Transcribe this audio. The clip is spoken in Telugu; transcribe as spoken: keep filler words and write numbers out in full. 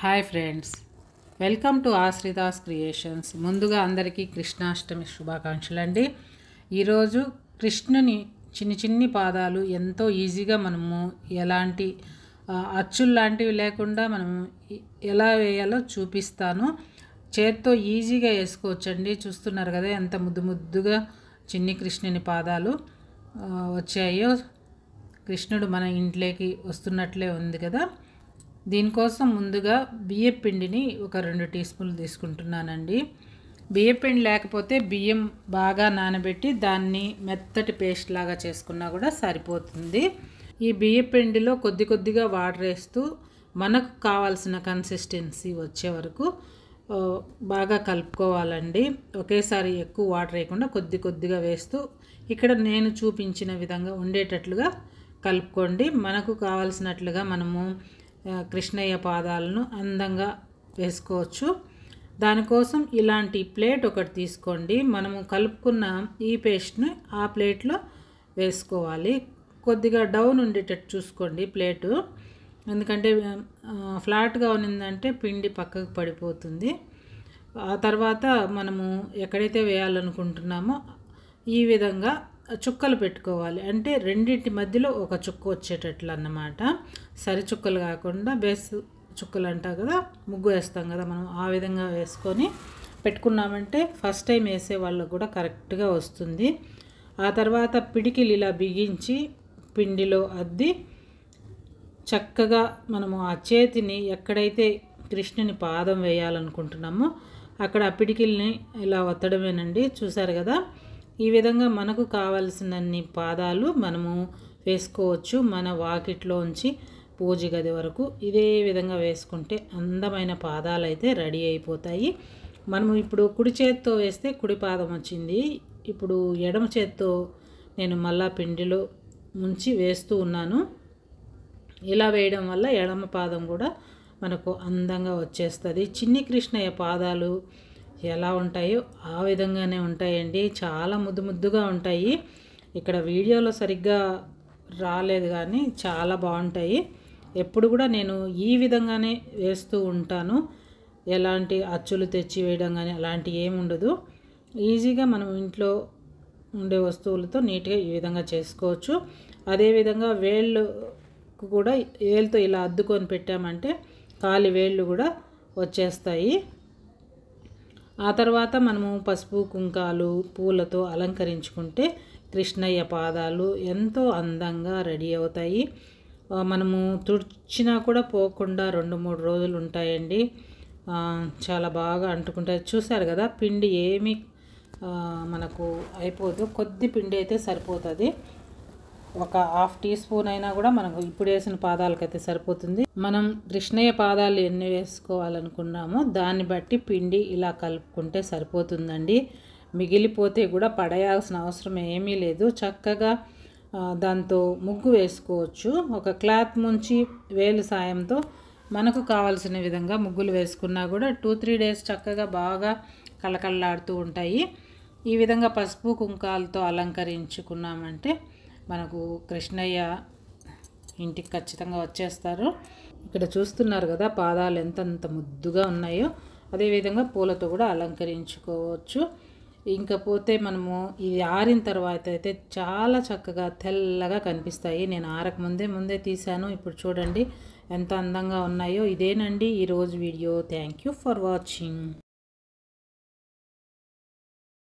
Hi friends, welcome to Ashrita's creations. ముందుగా అందరికీ కృష్ణాష్టమి శుభాకాంక్షలు అండి. ఈరోజు కృష్ణుని చిన్ని చిన్ని పాదాలు ఎంతో ఈజీగా మనము ఎలాంటి అచ్చులు లాంటివి లేకుండా మనము ఎలా వేయాలో చూపిస్తాను. చేత్తో ఈజీగా వేసుకోవచ్చండి. చూస్తున్నారు కదా ఎంత ముద్దు ముద్దుగా చిన్ని కృష్ణుని పాదాలు వచ్చాయో. కృష్ణుడు మన ఇంట్లోకి వస్తున్నట్లే ఉంది కదా. దీనికోసం ముందుగా బియ్యం పిండిని ఒక రెండు టీ స్పూన్లు తీసుకుంటున్నానండి. బియ్యం పిండి లేకపోతే బియ్యం బాగా నానబెట్టి దాన్ని మెత్తటి పేస్ట్ లాగా చేసుకున్నా కూడా సరిపోతుంది. ఈ బియ్యం పిండిలో కొద్ది కొద్దిగా వాటర్ వేస్తూ మనకు కావాల్సిన కన్సిస్టెన్సీ వచ్చే వరకు బాగా కలుపుకోవాలండి. ఒకేసారి ఎక్కువ వాటర్ వేయకుండా కొద్ది కొద్దిగా వేస్తూ ఇక్కడ నేను చూపించిన విధంగా ఉండేటట్లుగా కలుపుకోండి. మనకు కావాల్సినట్లుగా మనము కృష్ణయ్య పాదాలను అందంగా వేసుకోవచ్చు. దానికోసం ఇలాంటి ప్లేట్ ఒకటి తీసుకోండి. మనము కలుపుకున్న ఈ పేస్ట్ని ఆ ప్లేట్లో వేసుకోవాలి. కొద్దిగా డౌన్ ఉండేటట్టు చూసుకోండి ప్లేటు, ఎందుకంటే ఫ్లాట్గా ఉన్నదంటే పిండి పక్కకు పడిపోతుంది. ఆ తర్వాత మనము ఎక్కడైతే వేయాలనుకుంటున్నామో ఈ విధంగా చుక్కలు పెట్టుకోవాలి. అంటే రెండింటి మధ్యలో ఒక చుక్క వచ్చేటట్లు అన్నమాట. సరి చుక్కలు కాకుండా బేస్ చుక్కలు అంటాం కదా, ముగ్గు వేస్తాం కదా మనం, ఆ విధంగా వేసుకొని పెట్టుకున్నామంటే ఫస్ట్ టైం వేసే వాళ్ళకు కూడా కరెక్ట్గా వస్తుంది. ఆ తర్వాత పిడికిలు ఇలా బిగించి పిండిలో అద్ది చక్కగా మనము ఆ చేతిని ఎక్కడైతే కృష్ణుని పాదం వేయాలనుకుంటున్నామో అక్కడ ఆ పిడికిల్ని ఇలా ఒత్తడమేనండి. చూసారు కదా, ఈ విధంగా మనకు కావలసినన్ని పాదాలు మనము వేసుకోవచ్చు. మన వాకిట్లోంచి పూజ గది వరకు ఇదే విధంగా వేసుకుంటే అందమైన పాదాలు అయితే రెడీ అయిపోతాయి. మనము ఇప్పుడు కుడి చేత్తో వేస్తే కుడి పాదం వచ్చింది. ఇప్పుడు ఎడమ చేత్తో నేను మళ్ళా పిండిలో ముంచి వేస్తూ ఉన్నాను. ఇలా వేయడం వల్ల ఎడమ పాదం కూడా మనకు అందంగా వచ్చేస్తుంది. చిన్ని కృష్ణయ్య పాదాలు ఎలా ఉంటాయో ఆ విధంగానే ఉంటాయండి. చాలా ముద్దు ముద్దుగా ఉంటాయి. ఇక్కడ వీడియోలో సరిగ్గా రాలేదు కానీ చాలా బాగుంటాయి. ఎప్పుడు కూడా నేను ఈ విధంగానే వేస్తూ ఉంటాను. ఎలాంటి అచ్చులు తెచ్చి వేయడం కానీ అలాంటి ఏమి ఉండదు. ఈజీగా మనం ఇంట్లో ఉండే వస్తువులతో నీట్గా ఈ విధంగా చేసుకోవచ్చు. అదేవిధంగా వేళ్ళు కూడా వేలుతో ఇలా అద్దుకొని పెట్టామంటే కాలి వేళ్ళు కూడా వచ్చేస్తాయి. ఆ తర్వాత మనము పసుపు కుంకాలు పూలతో అలంకరించుకుంటే కృష్ణయ్య పాదాలు ఎంతో అందంగా రెడీ అవుతాయి. మనము తుడిచినా కూడా పోకుండా రెండు మూడు రోజులు ఉంటాయండి. చాలా బాగా అంటుకుంటాయి. చూసారు కదా, పిండి ఏమి మనకు అయిపోదు. కొద్ది పిండి అయితే సరిపోతుంది. ఒక హాఫ్ టీ స్పూన్ అయినా కూడా మనకు ఇప్పుడు వేసిన పాదాలకైతే సరిపోతుంది. మనం కృష్ణయ్య పాదాలు ఎన్ని వేసుకోవాలనుకున్నామో దాన్ని బట్టి పిండి ఇలా కలుపుకుంటే సరిపోతుందండి. మిగిలిపోతే కూడా పడేయాల్సిన అవసరం ఏమీ లేదు. చక్కగా దాంతో ముగ్గు వేసుకోవచ్చు. ఒక క్లాత్ ముంచి వేలు సాయంతో మనకు కావాల్సిన విధంగా ముగ్గులు వేసుకున్నా కూడా టూ త్రీ డేస్ చక్కగా బాగా కళకళలాడుతూ ఉంటాయి. ఈ విధంగా పసుపు కుంకాలతో అలంకరించుకున్నామంటే మనకు కృష్ణయ్య ఇంటికి ఖచ్చితంగా వచ్చేస్తారు. ఇక్కడ చూస్తున్నారు కదా పాదాలు ఎంతంత ముద్దుగా ఉన్నాయో. అదేవిధంగా పూలతో కూడా అలంకరించుకోవచ్చు. ఇంకపోతే మనము ఇది ఆరిన తర్వాత అయితే చాలా చక్కగా తెల్లగా కనిపిస్తాయి. నేను ఆరక ముందే ముందే తీశాను. ఇప్పుడు చూడండి ఎంత అందంగా ఉన్నాయో. ఇదేనండి ఈరోజు video. Thank you for watching.